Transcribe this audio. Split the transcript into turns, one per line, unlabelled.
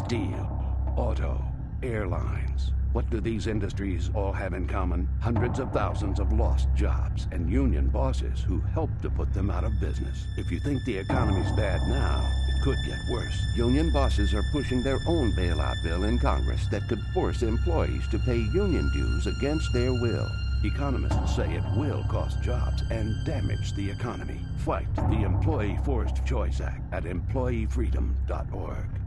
steel, auto, airlines. What do these industries all have in common? Hundreds of thousands of lost jobs and union bosses who help to put them out of business. If you think the economy's bad now, it could get worse. Union bosses are pushing their own bailout bill in Congress that could force employees to pay union dues against their will. Economists say it will cost jobs and damage the economy. Fight the Employee Forced Choice Act at employeefreedom.org.